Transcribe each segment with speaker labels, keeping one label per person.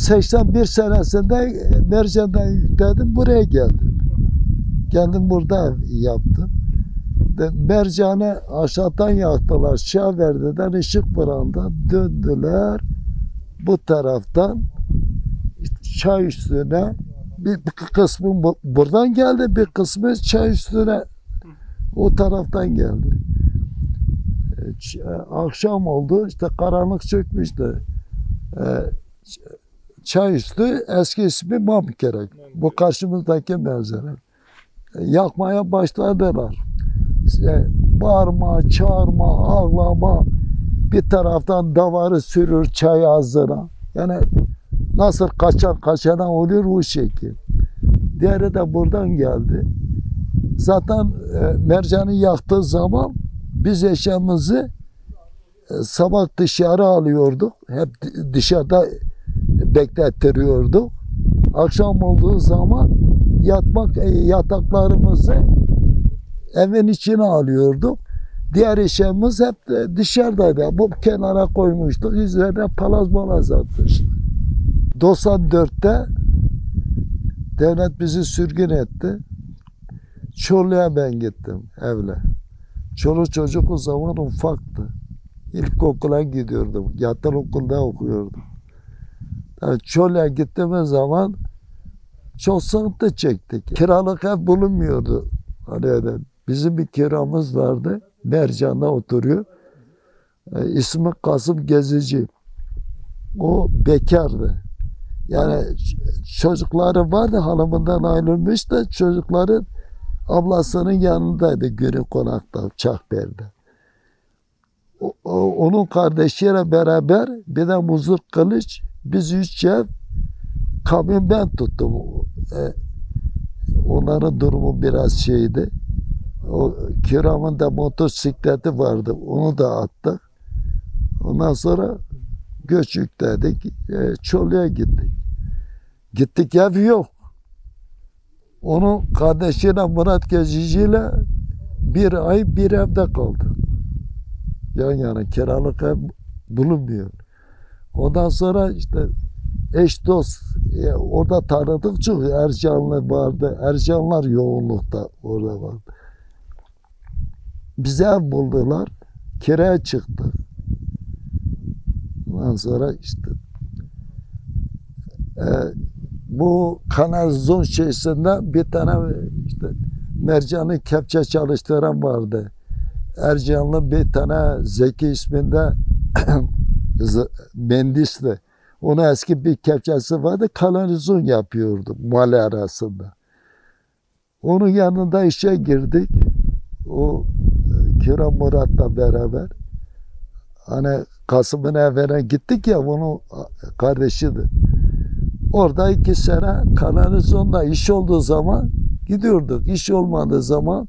Speaker 1: 81 senesinde Mercan'dan yükledim, buraya geldim. Geldim burada yaptım. Mercan'ı aşağıdan yaktılar, Şaverdi'den Işıkpınar'dan döndüler. Bu taraftan çay üstüne bir kısmı buradan geldi, bir kısmı çay üstüne o taraftan geldi. Akşam oldu, işte karanlık çökmüştü. Çay üstü, eski ismi Mamkerek. Bu karşımızdaki manzara. Yakmaya başladılar. İşte bağırma, çağırma, ağlama, bir taraftan davarı sürür çay ağzına. Yani nasıl kaçana oluyor o şekil. Diğeri de buradan geldi. Zaten Mercan'ı yaktığı zaman biz eşyamızı sabah dışarı alıyorduk. Hep dışarıda beklettiriyorduk. Akşam olduğu zaman yataklarımızı evin içine alıyorduk. Diğer eşyamız hep dışarıdaydı. Bu kenara koymuştuk. Üzerine palaz atmıştık. 94'te devlet bizi sürgün etti. Çorlu'ya ben gittim evle. Çoluk çocuk o zaman ufaktı. İlkokula gidiyordum. Yatılı okulda okuyordum. Yani Çorlu'ya gittiğimiz zaman çok sıkıntı çektik. Kiralık ev bulunmuyordu. Hani bizim bir kiramız vardı. Mercan'da oturuyor. İsmi Kasım Gezici. O bekardı. Yani çocukları vardı, hanımından ayrılmış da çocukların ablasının yanındaydı günü konakta, Çakber'de. Onun kardeşiyle beraber bir de Muzur Kılıç, biz 3 ev, kamyon ben tuttum. Onların durumu biraz şeydi. O kiramın da motosikleti vardı, onu da attık. Ondan sonra göç yükledik, Çorlu'ya gittik. Gittik, ev yok. Onun kardeşiyle Murat Gezici'yle bir ay bir evde kaldı. Yan yana kiralık ev bulunmuyor. Ondan sonra işte eş dost orada tanıdık, çok Ercanlı vardı. Ercanlar yoğunlukta orada vardı. Bize ev buldular. Kiraya çıktık. Ondan sonra işte bu kanalizasyon şeysinde bir tane işte Mercan'ı kepçe çalıştıran vardı. Ercanlı bir tane Zeki isminde mühendisti. Onun eski bir kepçesi vardı. Kanalizasyon yapıyordu mahalle arasında. Onun yanında işe girdik. O Kira Murat'la beraber. Hani Kasım'ın evine gittik ya, onun kardeşiydi. Orada 2 sene kanalizasyonda iş olduğu zaman gidiyorduk. İş olmadığı zaman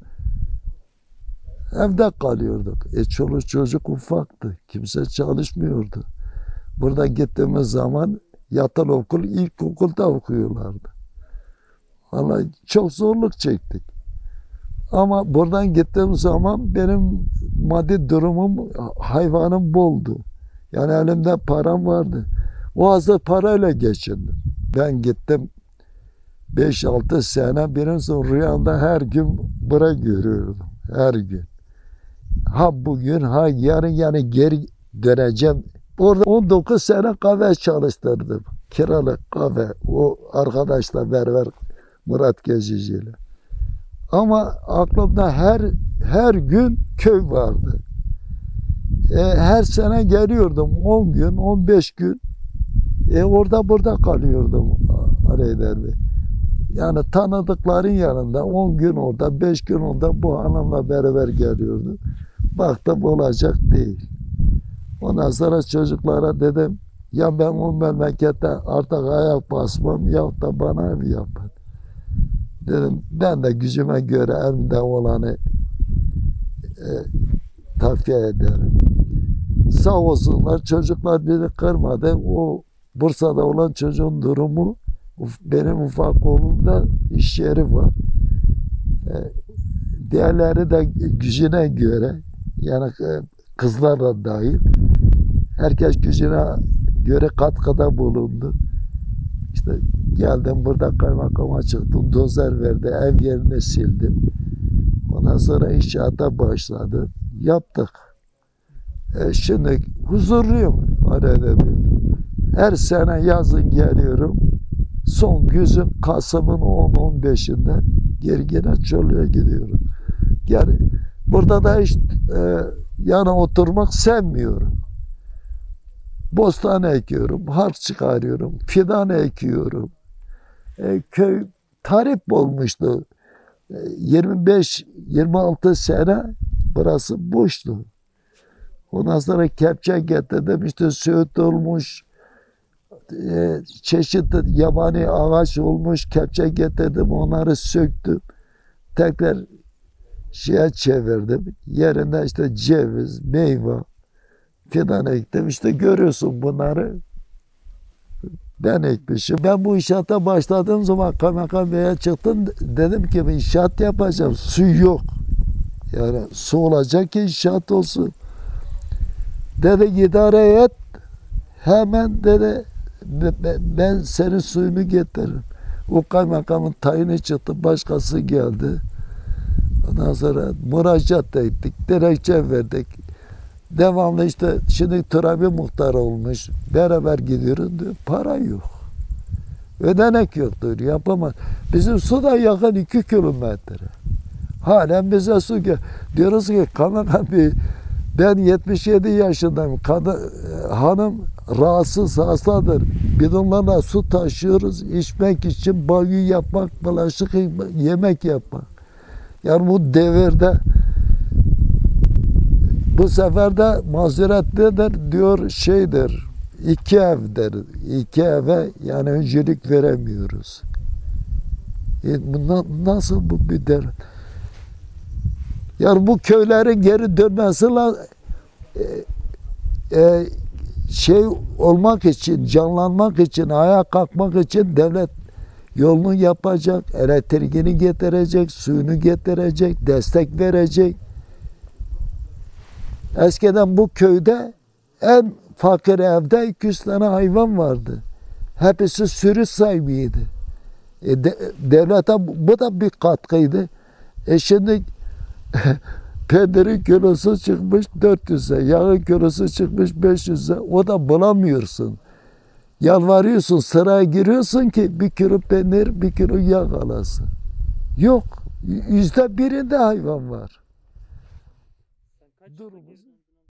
Speaker 1: evde kalıyorduk. Çoluk çocuk ufaktı. Kimse çalışmıyordu. Burada gittiğimiz zaman yatılı okul, ilkokulda okuyorlardı. Vallahi çok zorluk çektik. Ama buradan gittiğim zaman benim maddi durumum, hayvanım boldu. Yani elimde param vardı. O hazır parayla geçindim. Ben gittim 5-6 sene, bir son rüyamda her gün burayı görüyordum. Her gün. Ha bugün, ha yarın, yani geri döneceğim. Orada 19 sene kahve çalıştırdım. Kiralık kahve. O arkadaşla beraber Murat Gezici'yle. Ama aklımda her gün köy vardı. Her sene geliyordum 10 gün, 15 gün. Orada burada kalıyordum Aleyder Bey. Yani tanıdıkların yanında 10 gün orada, 5 gün orada bu hanımla beraber geliyordum. Baktım olacak değil. Ondan sonra çocuklara dedim, ya ben o memlekette artık ayak basmam, ya da bana ev yapın. Dedim, ben de gücüme göre elimde olanı takviye ederim. Sağ olsunlar, çocuklar beni kırmadı. O Bursa'da olan çocuğun durumu, benim ufak oğlumda iş yeri var. Diğerleri de gücüne göre, yani kızlar da dahil, herkes gücüne göre katkıda bulundu. İşte geldim burada kaymakama çıktım. Dozer verdi. Ev yerini sildim. Ondan sonra inşaata başladım. Yaptık. Şimdi huzurluyum. Her sene yazın geliyorum. Son güzün Kasım'ın 10-15'inde geri gene Çorlu'ya gidiyorum. Yani burada da hiç yana oturmak sevmiyorum. Bostan ekiyorum, harç çıkarıyorum, fidan ekiyorum. Köy tarif olmuştu. 25-26 sene burası boştu. Ondan sonra kepçe getirdim, işte söğüt olmuş, çeşitli yabani ağaç olmuş, kepçe getirdim, onları söktüm. Tekrar şeye çevirdim. Yerine işte ceviz, meyve fidan ektim. İşte görüyorsun bunları. Ben ekmişim. Ben bu inşaata başladığım zaman kaymakam beye çıktım. Dedim ki inşaat yapacağım. Su yok. Yani su olacak ki inşaat olsun. Dedi idare et. Hemen dedi ben senin suyunu getiririm. O kaymakamın tayini çıktı. Başkası geldi. Ondan sonra müracaat ettik. Dilekçe verdik. Devamlı işte şimdi Turabi muhtar olmuş. Beraber gidiyoruz diyor. Para yok. Ödenek yoktur. Yapamaz. Bizim su da yakın 2 kilometre. Halen bize su gel. Diyoruz ki kaymakam bey ben 77 yaşındayım. Hanım rahatsız hastadır. Bidonlarla su taşıyoruz. İçmek için banyo yapmak, bulaşık yemek yapmak. Yani bu devirde bu sefer de mazeretlidir diyor şeydir. 2 evdir. 2 eve yani öncelik veremiyoruz. Nasıl bu bir der? Yani bu köylerin geri dönmesi şey olmak için, canlanmak için, ayağa kalkmak için devlet yolunu yapacak, elektriğini getirecek, suyunu getirecek, destek verecek. Eskiden bu köyde en fakir evde 200 tane hayvan vardı. Hepsi sürü sahibiydi. Devlete bu da bir katkıydı. Şimdi peynirin kilosu çıkmış 400'e, yağın kilosu çıkmış 500'e. O da bulamıyorsun. Yalvarıyorsun, sıraya giriyorsun ki 1 kilo peynir, 1 kilo yağ alasın. Yok. %1'inde hayvan var. Durumumuz